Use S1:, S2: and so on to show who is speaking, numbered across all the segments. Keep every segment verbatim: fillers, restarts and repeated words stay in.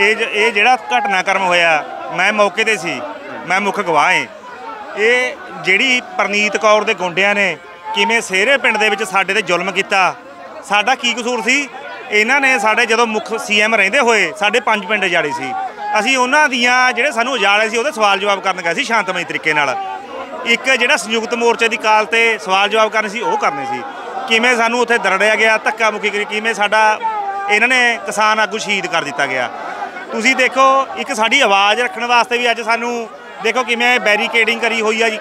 S1: ਇਹ ਇਹ ਜਿਹੜਾ ਘਟਨਾਕ੍ਰਮ ਹੋਇਆ मैं मौके ते सी, मैं मुख गवाह है। ये जिहड़ी परनीत कौर दे गुंडियां ने किवें सेहरे पिंड दे विच साडे ते जुल्म कीता, साडा की कसूर सी? इन्हां ने साडे जदों मुख सी एम रहिंदे होए साडे पंज पिंड उजाड़े सी। असीं उन्हां दियां जिहड़े सानूं उजाड़े सी उहदे सवाल जवाब करन गए सी शांतमई तरीके नाल। एक जिहड़ा संयुक्त मोर्चे की काल ते सवाल जवाब करने सी, ओह करने सी। किवें सानूं उत्थे दरड़िया गया, धक्का मुक्की करी, किवें साडा इन्हां ने किसान आगू शहीद कर दिता गया। तुसीं देखो एक साडी आवाज़ रखने वास्ते भी अज सानू देखो किवें बैरीकेडिंग करी हुई है जी,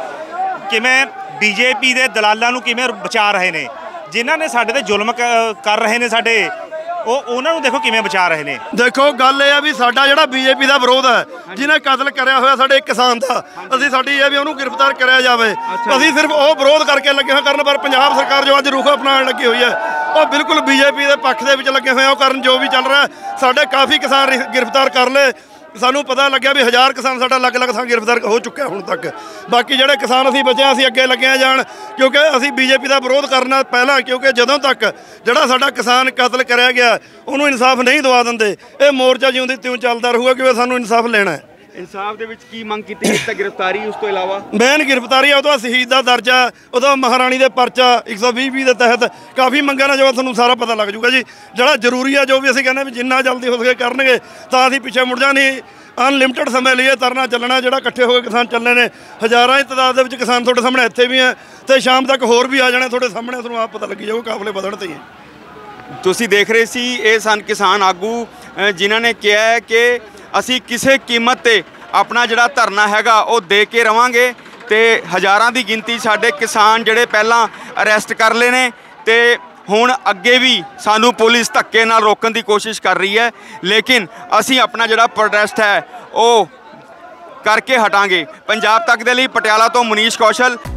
S1: किवें किवें बीजेपी के दलालों नूं किवें बचा रहे ने, जिन्हां ने साडे ते जुल्म कर रहे ने साडे, ਉਹ ਉਹਨਾਂ ਨੂੰ ਦੇਖੋ ਕਿਵੇਂ ਬਚਾ ਰਹੇ ਨੇ।
S2: ਦੇਖੋ ਗੱਲ ਇਹ ਆ ਵੀ ਸਾਡਾ ਜਿਹੜਾ ਬੀਜੇਪੀ ਦਾ ਵਿਰੋਧ ਹੈ, ਜਿਹਨੇ ਕਤਲ ਕਰਿਆ ਹੋਇਆ ਸਾਡੇ ਕਿਸਾਨ ਦਾ, ਅਸੀਂ ਸਾਡੀ ਇਹ ਵੀ ਉਹਨੂੰ ਗ੍ਰਿਫਤਾਰ ਕਰਿਆ ਜਾਵੇ। ਅਸੀਂ ਸਿਰਫ ਉਹ ਵਿਰੋਧ ਕਰਕੇ ਲੱਗੇ ਹੋਏ ਕਰਨ, ਪਰ ਪੰਜਾਬ ਸਰਕਾਰ ਜੋ ਅੱਜ ਰੁਖ ਅਪਣਾਉਣ ਲੱਗੀ ਹੋਈ ਹੈ ਉਹ ਬਿਲਕੁਲ ਬੀਜੇਪੀ ਦੇ ਪੱਖ ਦੇ ਵਿੱਚ ਲੱਗੇ ਹੋਏ ਆ। ਉਹ ਕਰਨ ਜੋ ਵੀ ਚੱਲ ਰਿਹਾ, ਸਾਡੇ ਕਾਫੀ ਕਿਸਾਨ ਗ੍ਰਿਫਤਾਰ ਕਰ ਲਏ। ਸਾਨੂੰ ਪਤਾ ਲੱਗਿਆ ਵੀ ਹਜ਼ਾਰ ਕਿਸਾਨ ਸਾਡਾ ਲੱਗ ਲੱਗ ਥਾਂ ਗ੍ਰਿਫਤਾਰ ਹੋ ਚੁੱਕਿਆ ਹੁਣ ਤੱਕ। ਬਾਕੀ ਜਿਹੜੇ ਕਿਸਾਨ ਅਸੀਂ ਬਚੇ ਅਸੀਂ ਅੱਗੇ ਲੱਗੇ ਜਾਣ, ਕਿਉਂਕਿ ਅਸੀਂ ਬੀਜੇਪੀ ਦਾ ਵਿਰੋਧ ਕਰਨਾ ਪਹਿਲਾਂ, ਕਿਉਂਕਿ ਜਦੋਂ ਤੱਕ ਜਿਹੜਾ ਸਾਡਾ ਕਿਸਾਨ ਕਤਲ ਕਰਿਆ ਗਿਆ ਉਹਨੂੰ ਇਨਸਾਫ ਨਹੀਂ ਦਵਾ ਦਿੰਦੇ ਇਹ ਮੋਰਚਾ ਜਿਉਂ ਦੀ ਤਿਉਂ ਚੱਲਦਾ ਰਹੂਗਾ, ਕਿਉਂਕਿ ਸਾਨੂੰ ਇਨਸਾਫ ਲੈਣਾ ਹੈ।
S3: ਇਨਸਾਫ ਦੇ ਵਿੱਚ ਕੀ ਮੰਗ ਕੀਤੀ ਗਈ? ਤਾਂ ਗ੍ਰਿਫਤਾਰੀ, ਉਸ ਤੋਂ ਇਲਾਵਾ
S2: ਮੇਨ ਗ੍ਰਿਫਤਾਰੀ ਆ, ਉਹਦਾ ਸ਼ਹੀਦ ਦਾ ਦਰਜਾ, ਉਹਦਾ ਮਹਾਰਾਣੀ ਦੇ ਪਰਚਾ ਇੱਕ ਸੌ ਵੀਹ ਵੀਹ ਦੇ ਤਹਿਤ ਕਾਫੀ ਮੰਗਾਂ ਨਾਲ ਜੋ ਤੁਹਾਨੂੰ ਸਾਰਾ ਪਤਾ ਲੱਗ ਜੂਗਾ ਜੀ। ਜਿਹੜਾ ਜ਼ਰੂਰੀ ਆ, ਜੋ ਵੀ ਅਸੀਂ ਕਹਿੰਦੇ ਵੀ ਜਿੰਨਾ ਜਲਦੀ ਹੋ ਸਕੇ ਕਰਨਗੇ ਤਾਂ ਅਸੀਂ ਪਿੱਛੇ ਮੁੜ ਜਾਣੀ। ਅਨਲਿਮਟਿਡ ਸਮੇਂ ਲਈ ਧਰਨਾ ਚੱਲਣਾ, ਜਿਹੜਾ ਇਕੱਠੇ ਹੋ ਕੇ ਕਿਸਾਨ ਚੱਲਣੇ ਨੇ, ਹਜ਼ਾਰਾਂ ਦੀ ਤਾਦਾਦ ਦੇ ਵਿੱਚ ਕਿਸਾਨ ਤੁਹਾਡੇ ਸਾਹਮਣੇ ਇੱਥੇ ਵੀ ਹੈ ਤੇ ਸ਼ਾਮ ਤੱਕ ਹੋਰ ਵੀ ਆ ਜਾਣੇ ਤੁਹਾਡੇ ਸਾਹਮਣੇ, ਤੁਹਾਨੂੰ ਆਪ ਪਤਾ ਲੱਗੀ ਜਾਊਗਾ ਕਾਫਲੇ ਵਧਣ ਤੇ ਹੀ।
S3: ਤੁਸੀਂ ਦੇਖ ਰਹੇ ਸੀ ਇਹ ਸਨ ਕਿਸਾਨ ਆਗੂ ਜਿਨ੍ਹਾਂ ਨੇ ਕਿਹਾ ਹੈ ਕਿ ਅਸੀਂ ਕਿਸੇ ਕੀਮਤ ਤੇ ਆਪਣਾ ਜਿਹੜਾ ਧਰਨਾ ਹੈਗਾ ਉਹ ਦੇ ਕੇ ਰਵਾਂਗੇ ਤੇ ਹਜ਼ਾਰਾਂ ਦੀ ਗਿਣਤੀ ਸਾਡੇ ਕਿਸਾਨ ਜਿਹੜੇ ਪਹਿਲਾਂ ਅਰੈਸਟ ਕਰ ਲਏ ਨੇ ਤੇ ਹੁਣ ਅੱਗੇ ਵੀ ਸਾਨੂੰ ਪੁਲਿਸ ਧੱਕੇ ਨਾਲ ਰੋਕਣ ਦੀ ਕੋਸ਼ਿਸ਼ ਕਰ ਰਹੀ ਹੈ, ਲੇਕਿਨ ਅਸੀਂ ਆਪਣਾ ਜਿਹੜਾ ਪ੍ਰੋਟੈਸਟ ਹੈ ਉਹ ਕਰਕੇ ਹਟਾਂਗੇ। ਪੰਜਾਬ ਤੱਕ ਦੇ ਲਈ ਪਟਿਆਲਾ ਤੋਂ ਮਨੀਸ਼ ਕੌਸ਼ਲ।